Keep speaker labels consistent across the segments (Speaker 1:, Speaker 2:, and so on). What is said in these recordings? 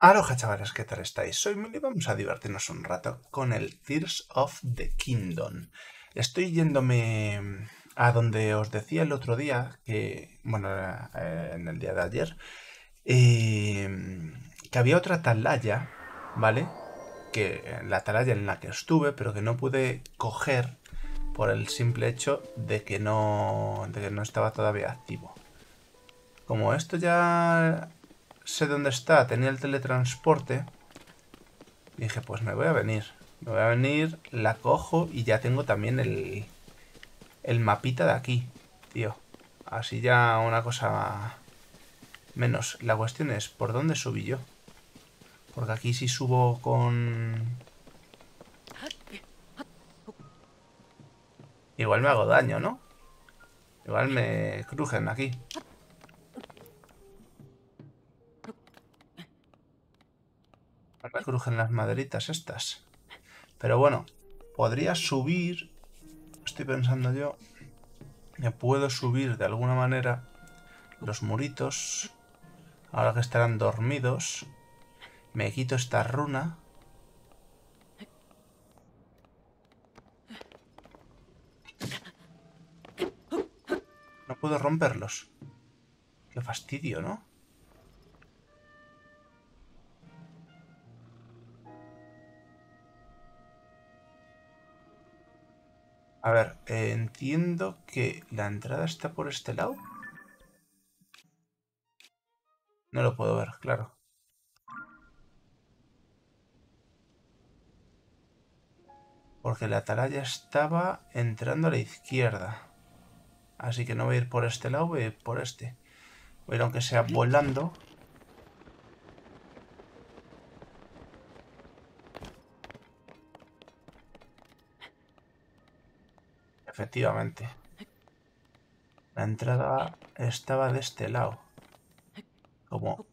Speaker 1: Aloha chavales, ¿qué tal estáis? Soy Mili y vamos a divertirnos un rato con el Tears of the Kingdom. Estoy yéndome a donde os decía el otro día, bueno, en el día de ayer, que había otra atalaya, ¿vale? Que la atalaya en la que estuve, pero que no pude coger por el simple hecho de que no estaba todavía activo. Como esto ya sé dónde está, tenía el teletransporte, dije, pues me voy a venir. Me voy a venir, la cojo y ya tengo también el mapita de aquí, tío. Así ya una cosa menos. La cuestión es, ¿por dónde subí yo? Porque aquí si subo con... Igual me hago daño, ¿no? Igual me crujen aquí. Me crujen las maderitas estas. Pero bueno, podría subir... Estoy pensando yo... Me puedo subir de alguna manera los muritos. Ahora que estarán dormidos. Me quito esta runa. No puedo romperlos. Qué fastidio, ¿no? A ver, entiendo que la entrada está por este lado. No lo puedo ver, claro. Porque la atalaya estaba entrando a la izquierda. Así que no voy a ir por este lado, voy a ir por este. Voy a ir aunque sea volando. Efectivamente. La entrada estaba de este lado. Como...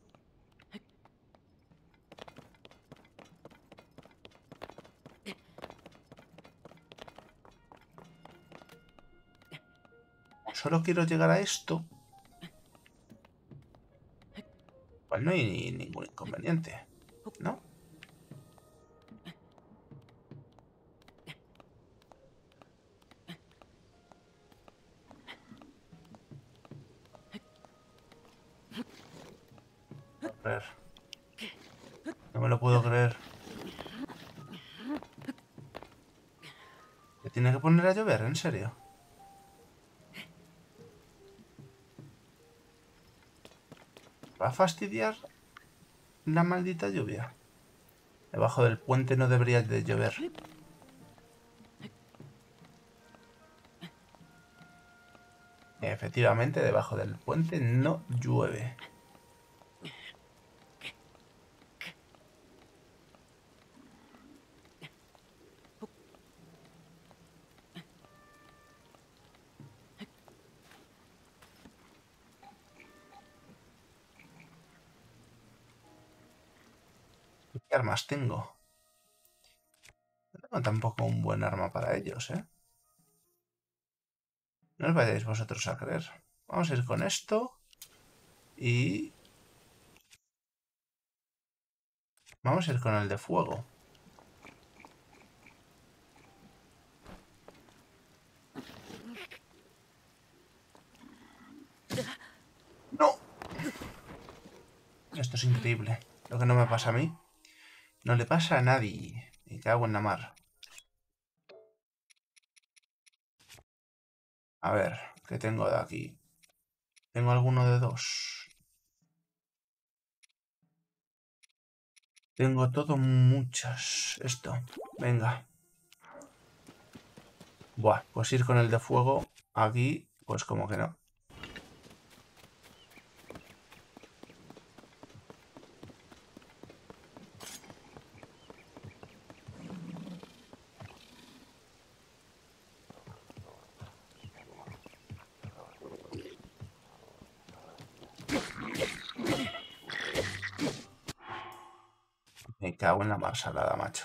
Speaker 1: Solo quiero llegar a esto. Pues no hay ningún inconveniente, ¿no? A ver. No me lo puedo creer. ¿Se tiene que poner a llover? ¿En serio? ¿Va a fastidiar la maldita lluvia? Debajo del puente no debería de llover. Efectivamente, debajo del puente no llueve. ¿Qué armas tengo? No tengo tampoco un buen arma para ellos, ¿eh? No os vayáis vosotros a creer. Vamos a ir con esto. Y... vamos a ir con el de fuego. ¡No! Esto es increíble. Lo que no me pasa a mí, no le pasa a nadie. Me cago en la mar. A ver, ¿qué tengo de aquí? Tengo alguno de dos. Tengo todo muchas. Esto. Venga. Buah, pues ir con el de fuego aquí, pues como que no. Me cago en la mar salada, macho.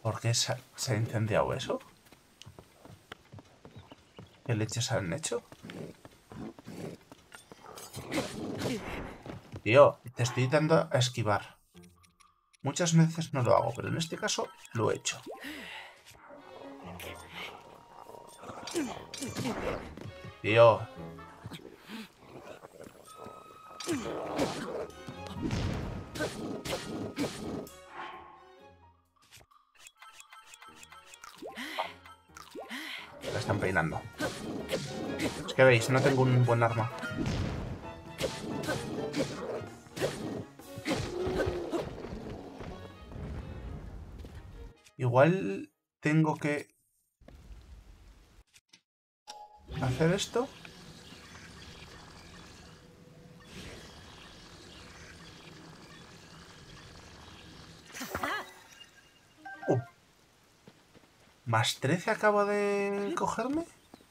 Speaker 1: ¿Por qué se ha incendiado eso? ¿Qué leches han hecho? Tío, te estoy dando a esquivar. Muchas veces no lo hago, pero en este caso lo he hecho. Tío. La están peinando. Es que veis, no tengo un buen arma. Igual tengo que hacer esto. ¿Más 13 acabo de cogerme?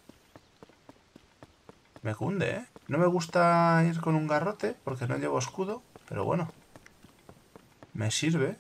Speaker 1: Me cunde, ¿eh? No me gusta ir con un garrote porque no llevo escudo, pero bueno. Me sirve.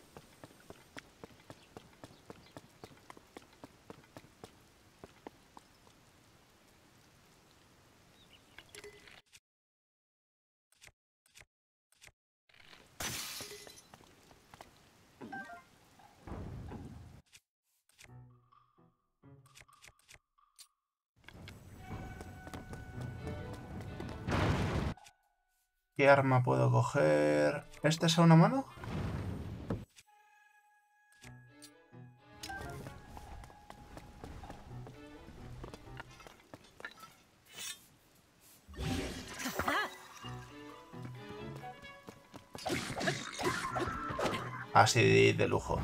Speaker 1: ¿Qué arma puedo coger? ¿Este es a una mano? Así de lujo.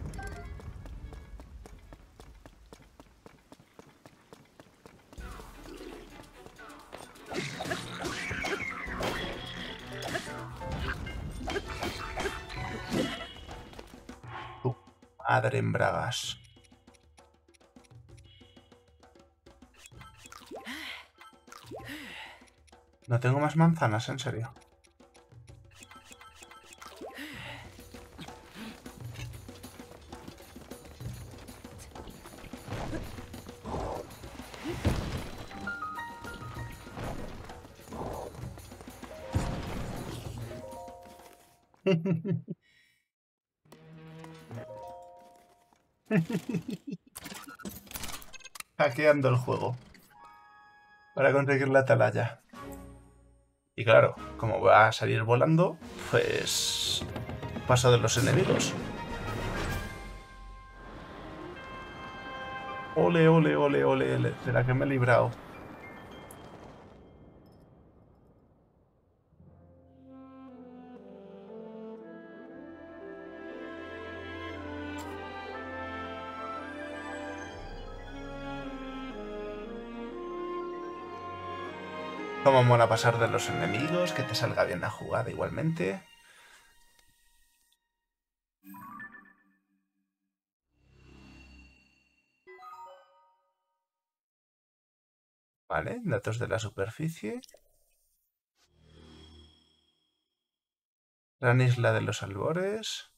Speaker 1: Tu madre en bragas. No tengo más manzanas, en serio. Hackeando el juego para conseguir la atalaya. Y claro, como va a salir volando, pues paso de los enemigos. Ole, ole, ole, ole, ole. De la que me he librado. Cómo mola pasar de los enemigos, que te salga bien la jugada igualmente. Vale, datos de la superficie. Gran isla de los albores.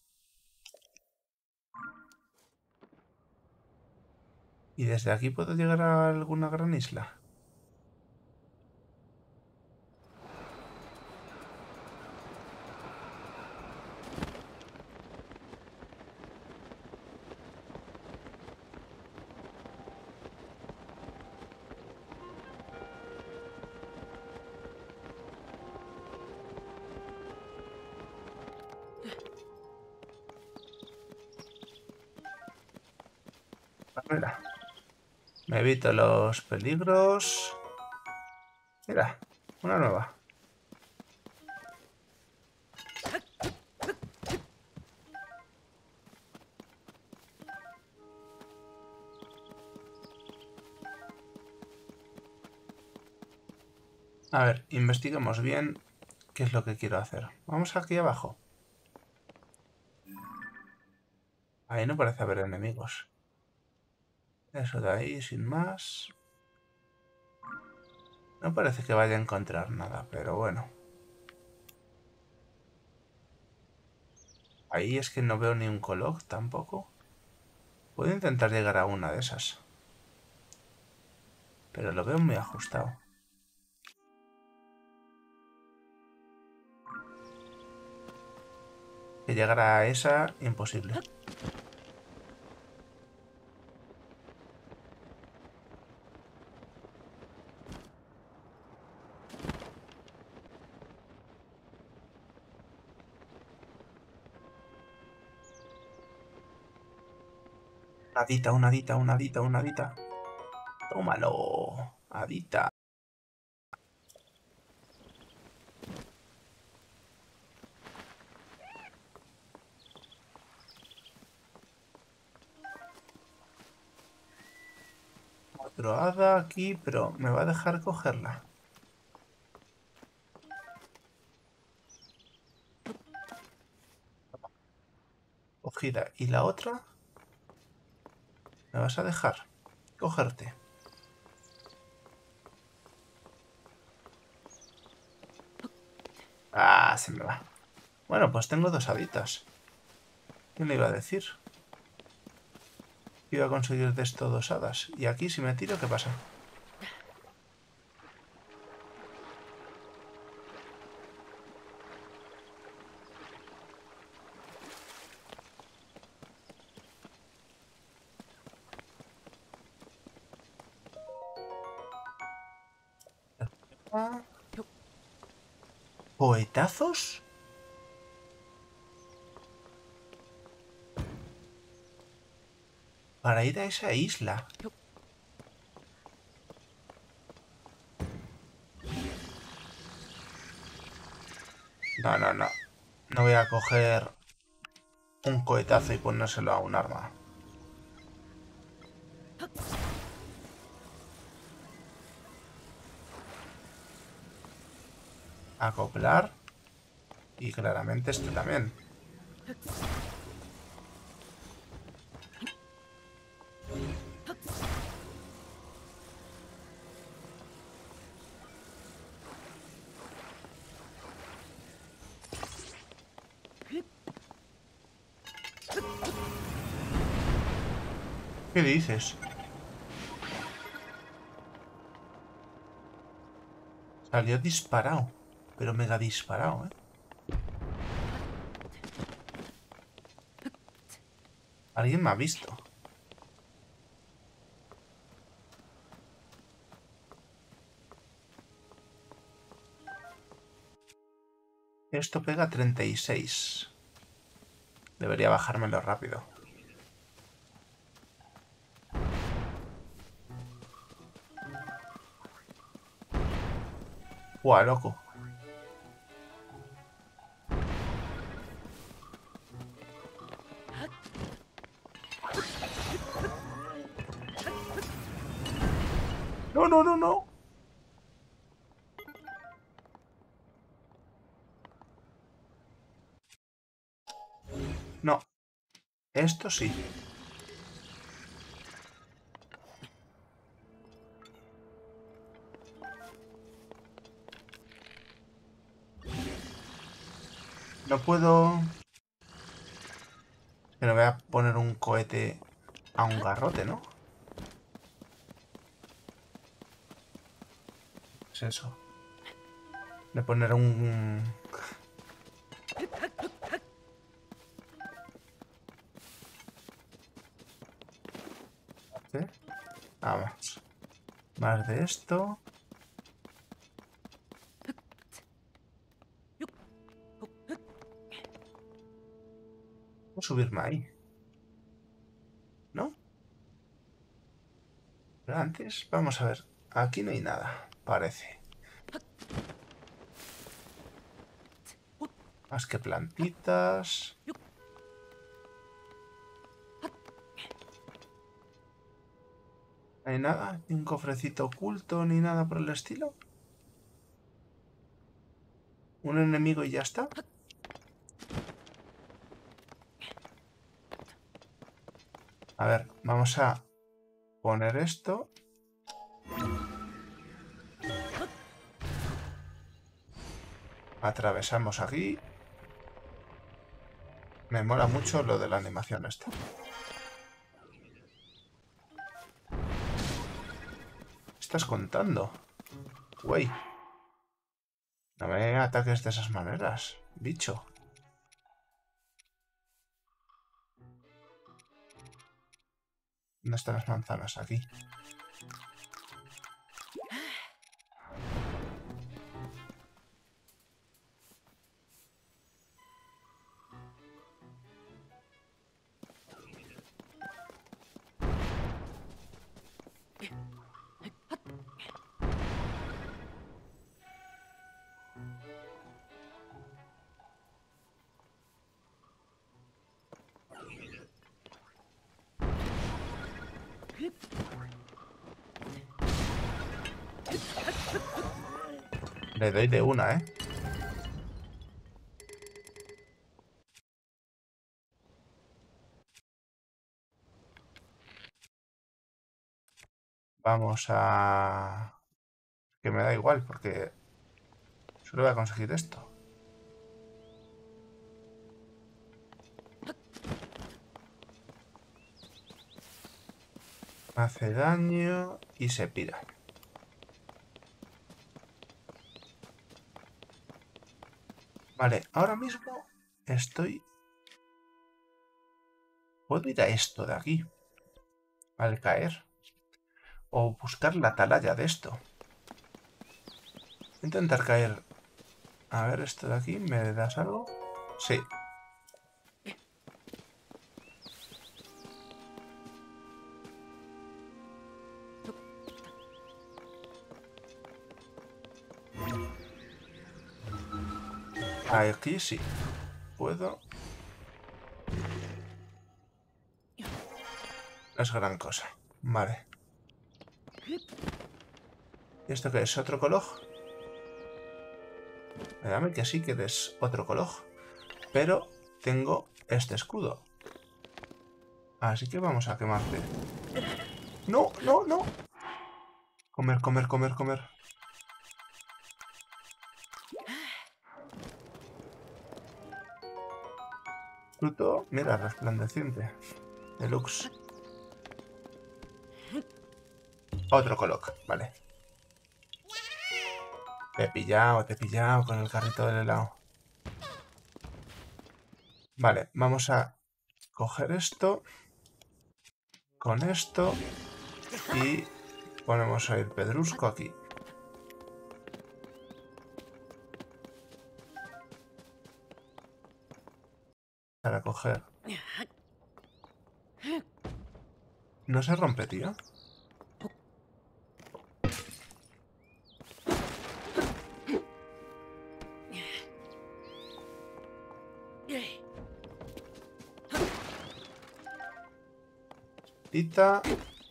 Speaker 1: ¿Y desde aquí puedo llegar a alguna gran isla? Ah, mira, me evito los peligros. Mira, una nueva. A ver, investiguemos bien qué es lo que quiero hacer. Vamos aquí abajo. Ahí no parece haber enemigos. Eso de ahí, sin más. No parece que vaya a encontrar nada, pero bueno. Ahí es que no veo ni un Coloc tampoco. Puedo intentar llegar a una de esas. Pero lo veo muy ajustado. Que llegar a esa, imposible. Una hadita, una hadita, una hadita, una hadita. Tómalo, hadita. Otro hada aquí, pero me va a dejar cogerla. Cogida. ¿Y la otra? ¿Me vas a dejar cogerte? Ah, se me va. Bueno, pues tengo dos haditas. ¿Quién le iba a decir? Iba a conseguir de esto dos hadas. Y aquí si me tiro, ¿qué pasa? Ah, ¿poetazos? Para ir a esa isla. No, no, no. No voy a coger un cohetazo y ponérselo a un arma. Acoplar. Y claramente este también. ¿Qué dices? Salió disparado. Pero mega disparado, ¿eh? Alguien me ha visto. Esto pega 36. Debería bajármelo rápido. ¡Buah, loco! ¡No, no, no, no! No. Esto sí. No puedo... Pero voy a poner un cohete a un garrote, ¿no? Es eso. De poner un... ¿Sí? Vamos. Más de esto. Voy a subirme ahí. ¿No? Pero antes, vamos a ver. Aquí no hay nada, parece. Más que plantitas. No hay nada, ni un cofrecito oculto, ni nada por el estilo. Un enemigo y ya está. A ver, vamos a poner esto. Atravesamos aquí. Me mola mucho lo de la animación esta. estás contando? Güey. No me ataques de esas maneras, bicho. ¿Dónde están las manzanas? Aquí. Le doy de una, ¿eh? Vamos a... Que me da igual, porque solo voy a conseguir esto. Hace daño y se pira. Vale, ahora mismo estoy... Puedo ir a esto de aquí. Al caer. O buscar la atalaya de esto. Intentar caer... A ver, esto de aquí, ¿me das algo? Sí. Aquí sí. Puedo... No es gran cosa. Vale. ¿Y esto qué es? ¿Otro coloj? Dame que sí que es otro coloj. Pero tengo este escudo. Así que vamos a quemarte. ¡No, no, no! Comer, comer, comer, comer. Fruto, mira, resplandeciente. Deluxe. Otro coloc, vale. Te he pillado con el carrito del helado. Vale, vamos a coger esto. Con esto. Y ponemos el pedrusco aquí. Para coger. No se rompe, tío. Tita.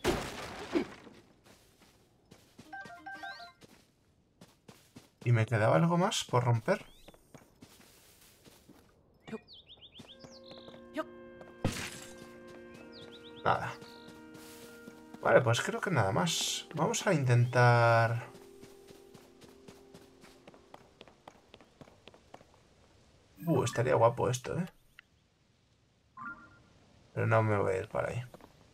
Speaker 1: ¿Y me quedaba algo más por romper? Nada. Vale, pues creo que nada más. Vamos a intentar... estaría guapo esto, ¿eh? Pero no me voy a ir para ahí.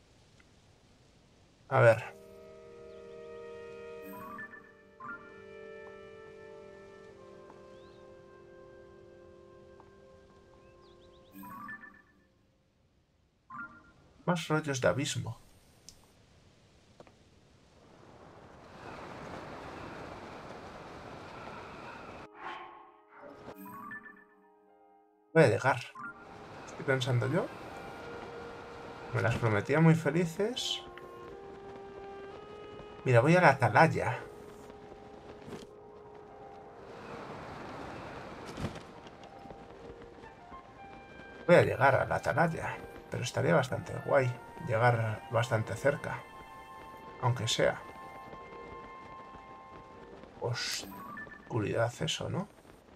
Speaker 1: A ver. Más rollos de abismo. Voy a llegar. Estoy pensando yo. Me las prometía muy felices. Mira, voy a la atalaya. Voy a llegar a la atalaya. Pero estaría bastante guay. Llegar bastante cerca. Aunque sea. Oscuridad eso, ¿no?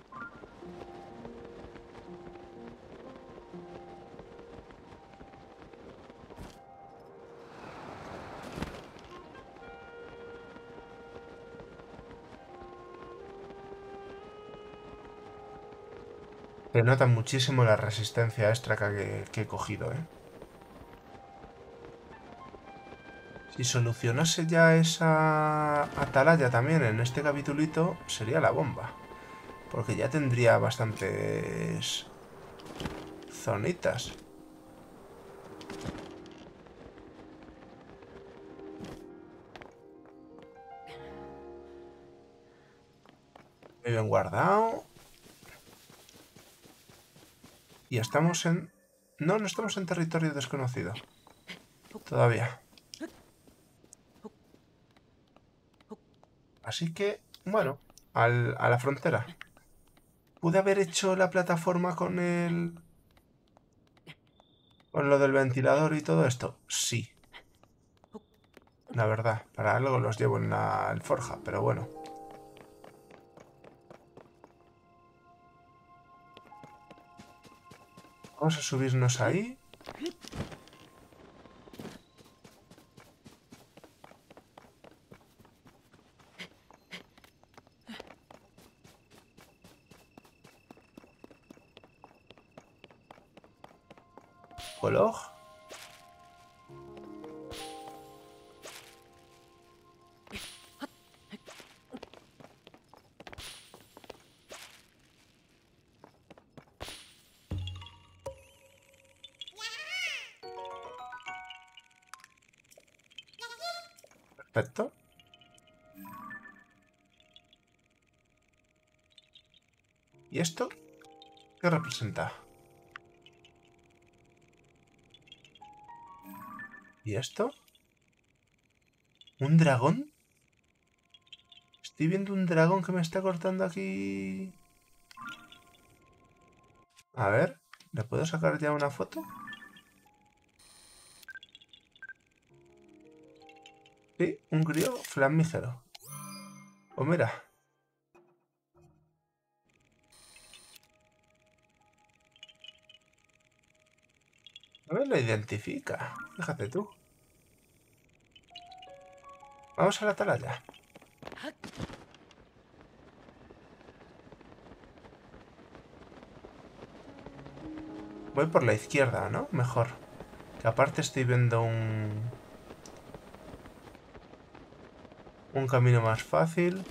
Speaker 1: Se nota muchísimo la resistencia extra que he cogido, ¿eh? Si solucionase ya esa atalaya también en este capitulito, sería la bomba. Porque ya tendría bastantes zonitas. Muy bien guardado. Y estamos en... No, no estamos en territorio desconocido. Todavía. Así que, bueno, a la frontera. ¿Pude haber hecho la plataforma con el... con lo del ventilador y todo esto? Sí. La verdad, para algo los llevo en la alforja, pero bueno. Vamos a subirnos ahí. Reloj. Perfecto. ¿Y esto qué representa? ¿Y esto? ¿Un dragón? Estoy viendo un dragón que me está cortando aquí. A ver, ¿le puedo sacar ya una foto? Sí, un crío flamígero. Pues mira. A ver, lo identifica. Fíjate tú. Vamos a la atalaya. Voy por la izquierda, ¿no? Mejor. Que aparte estoy viendo un camino más fácil.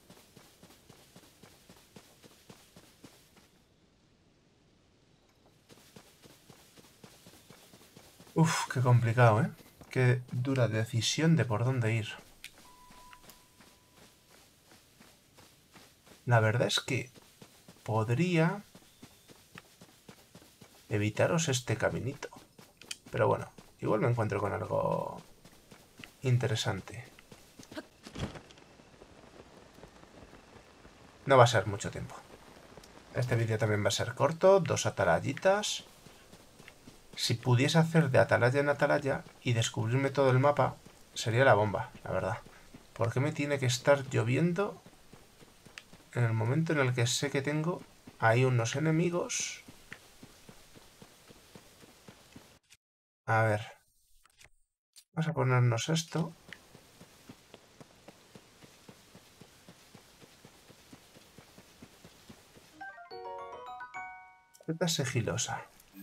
Speaker 1: Uf, qué complicado, ¿eh? Qué dura decisión de por dónde ir. La verdad es que podría evitaros este caminito. Pero bueno, igual me encuentro con algo interesante. No va a ser mucho tiempo. Este vídeo también va a ser corto, 2 atalayitas. Si pudiese hacer de atalaya en atalaya y descubrirme todo el mapa, sería la bomba, la verdad. ¿Por qué me tiene que estar lloviendo en el momento en el que sé que tengo ahí unos enemigos? A ver, vamos a ponernos esto. Esta sigilosa.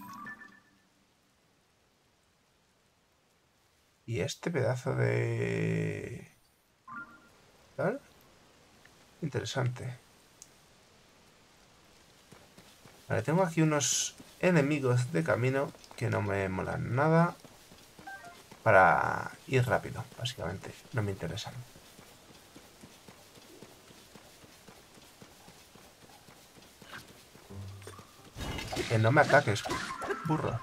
Speaker 1: Y este pedazo de... ¿Tal? Interesante. Vale, tengo aquí unos enemigos de camino que no me molan nada. Para ir rápido, básicamente. No me interesan. Que no me ataques, burro.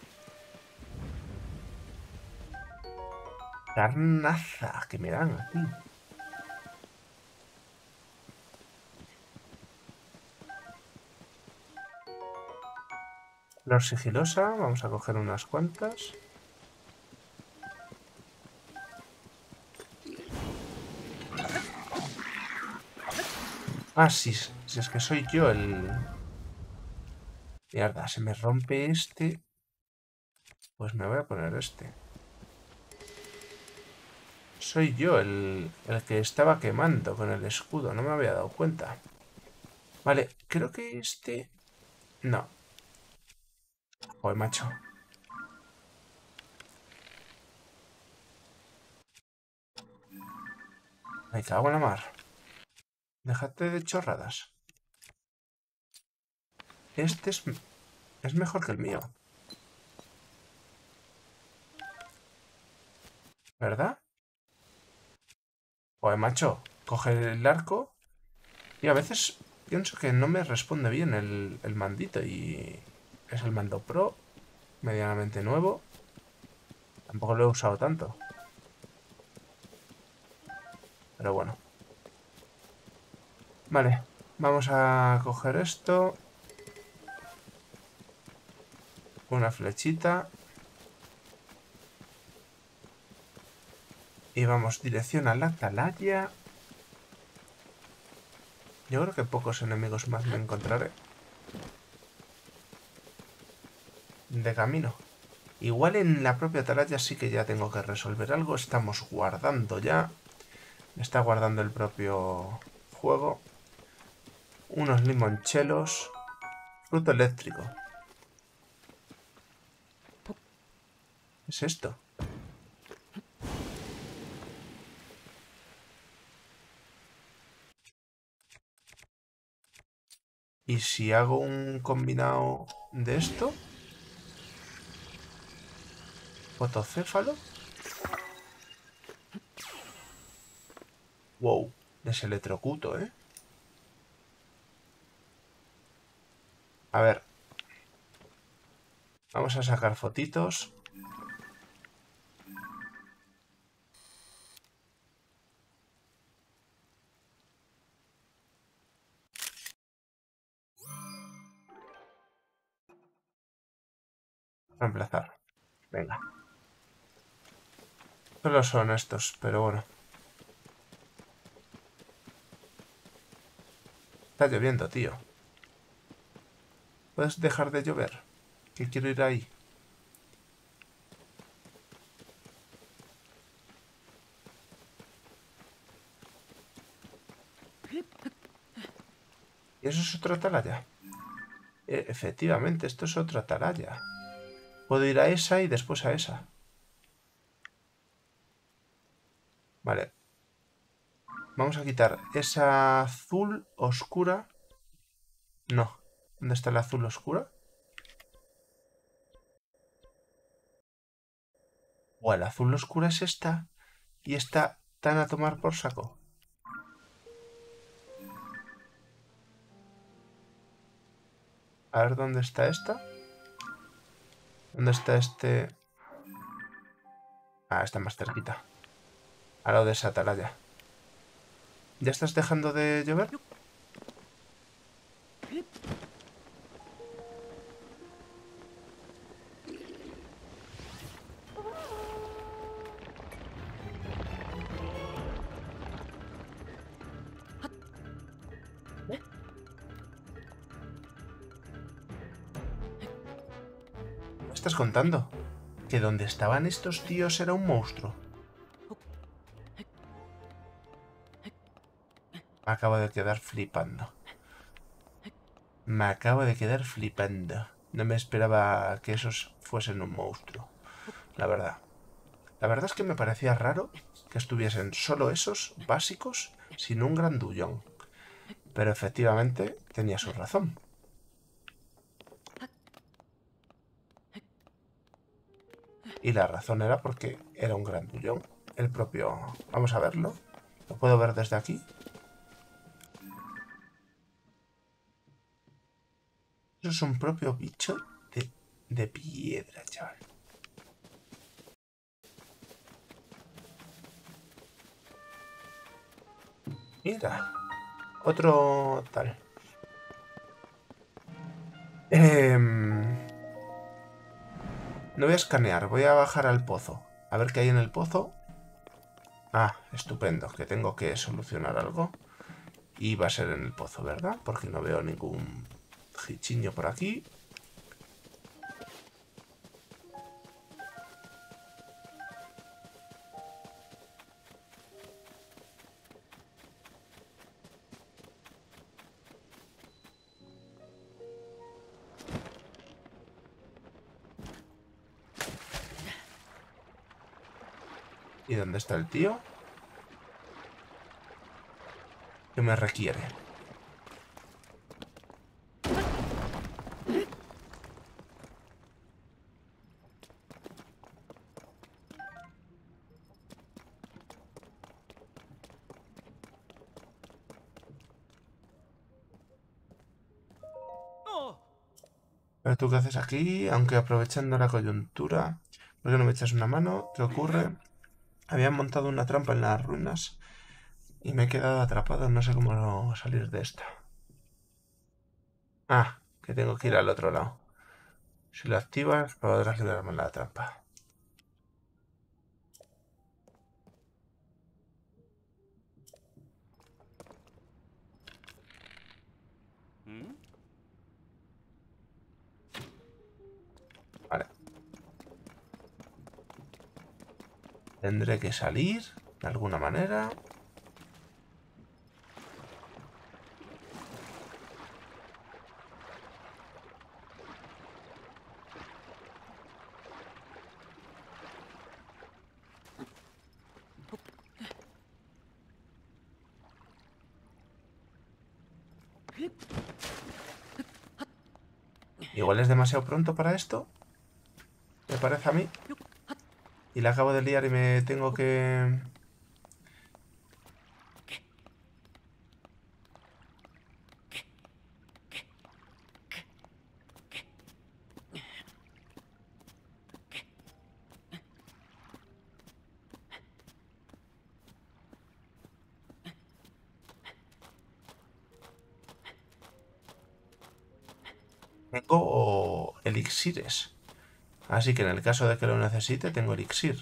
Speaker 1: Carnaza que me dan aquí. Flor sigilosa, vamos a coger unas cuantas. Ah, sí, si es que soy yo el... Mierda, se me rompe este. Pues me voy a poner este. Soy yo el que estaba quemando con el escudo, no me había dado cuenta. Vale, creo que este... No. Joder, macho. Me cago en la mar. Déjate de chorradas. Este es mejor que el mío. ¿Verdad? Oye, macho, coge el arco y a veces pienso que no me responde bien el mandito y es el mando Pro, medianamente nuevo. Tampoco lo he usado tanto. Pero bueno. Vale, vamos a coger esto. Una flechita. Y vamos dirección a la atalaya. Yo creo que pocos enemigos más me encontraré. De camino. Igual en la propia atalaya sí que ya tengo que resolver algo. Estamos guardando ya. Está guardando el propio juego. Unos limonchelos. Fruto eléctrico. ¿Qué es esto? ¿Y si hago un combinado de esto? ¿Fotocéfalo? Wow, deselectrocuto, ¿eh? A ver. Vamos a sacar fotitos. Reemplazar. Venga. Solo son estos, pero bueno. Está lloviendo, tío. ¿Puedes dejar de llover? Que quiero ir ahí. ¿Y eso es otra atalaya? Efectivamente, esto es otra atalaya. Puedo ir a esa y después a esa. Vale. Vamos a quitar esa azul oscura. No. ¿Dónde está la azul oscura? O la azul oscura es esta. Y está tan a tomar por saco. A ver dónde está esta. ¿Dónde está este? Ah, está más cerquita. A lo de esa atalaya. ¿Ya estás dejando de llover? ¿Me estás contando? ¿Que donde estaban estos tíos era un monstruo? Me acabo de quedar flipando. Me acabo de quedar flipando. No me esperaba que esos fuesen un monstruo. La verdad. La verdad es que me parecía raro que estuviesen solo esos básicos sin un grandullón. Pero efectivamente tenía su razón. Y la razón era porque era un grandullón. El propio... Vamos a verlo. ¿Lo puedo ver desde aquí? Eso es un propio bicho de piedra, chaval. Mira, otro tal. No voy a escanear, voy a bajar al pozo. A ver qué hay en el pozo. Ah, estupendo, que tengo que solucionar algo. Y va a ser en el pozo, ¿verdad? Porque no veo ningún gichiño por aquí. ¿Y dónde está el tío? que me requiere. Pero tú qué haces aquí, aunque aprovechando la coyuntura, ¿por qué no me echas una mano? ¿Qué ocurre? Habían montado una trampa en las ruinas y me he quedado atrapado, no sé cómo salir de esta. Ah, que tengo que ir al otro lado. Si lo activas, podrás liberarme de la trampa. Vale. Tendré que salir de alguna manera. Igual es demasiado pronto para esto, me parece a mí. Y la acabo de liar y me tengo que... Tengo elixires. Así que en el caso de que lo necesite, tengo elixir.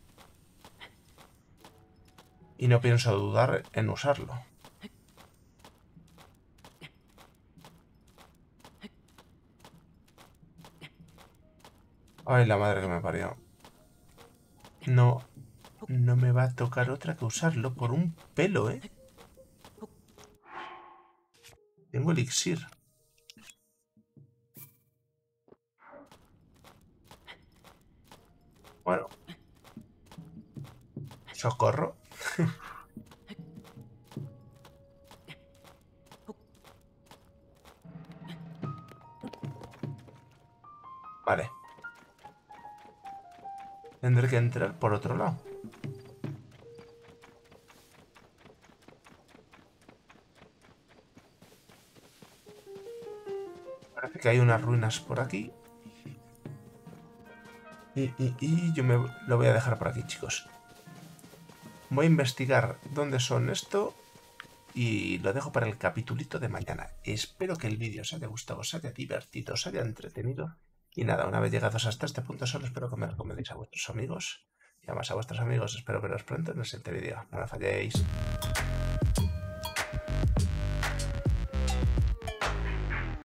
Speaker 1: Y no pienso dudar en usarlo. Ay, la madre que me parió. No, no me va a tocar otra que usarlo por un pelo, ¿eh? Tengo elixir. Bueno. Socorro. Vale. Tendré que entrar por otro lado. Parece que hay unas ruinas por aquí. Y yo me lo voy a dejar por aquí, chicos. Voy a investigar dónde son esto y lo dejo para el capitulito de mañana. Espero que el vídeo os haya gustado, os haya divertido, os haya entretenido. Y nada, una vez llegados hasta este punto solo espero que me recomendéis a vuestros amigos. Y además a vuestros amigos espero veros pronto en el siguiente vídeo. No me falléis.